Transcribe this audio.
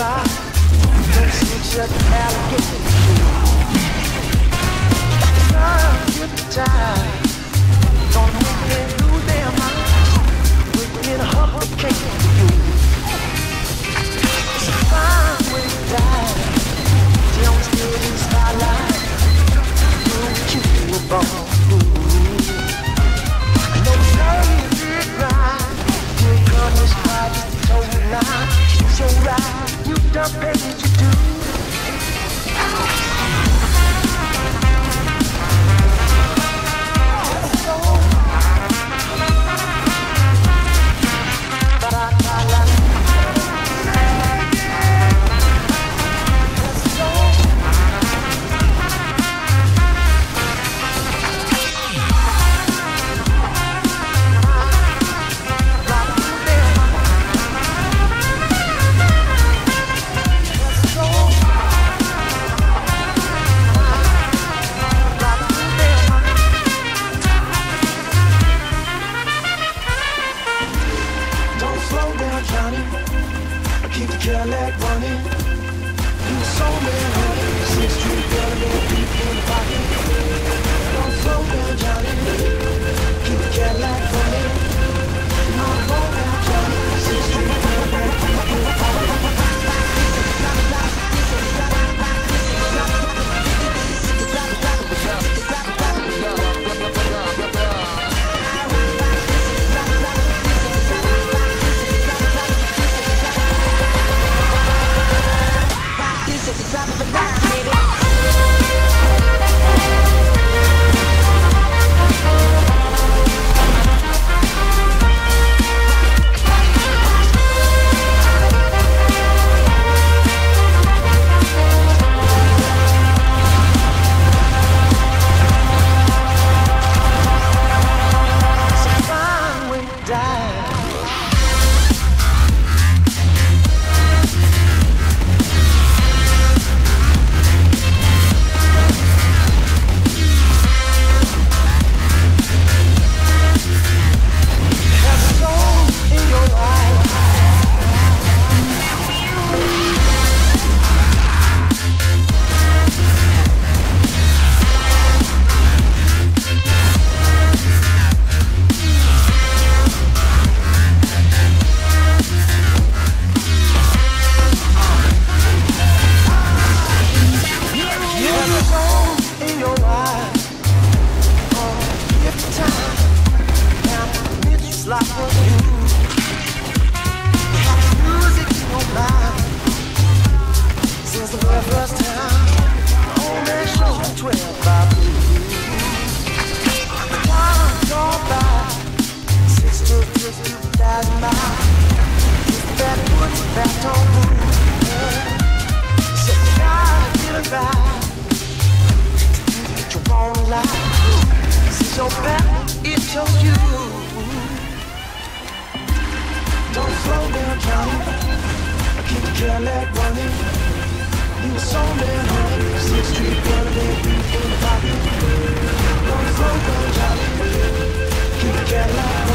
ride. Don't switch up the alligator. Sun with the tide. Don't make them lose their minds. We're in a hurricane for you. It's a fine way to die. Don't stay in the spotlight. Don't you were born. No say right. You come this far just to toe the line. It's your right. You done paid what you do. Keep it Cadillac.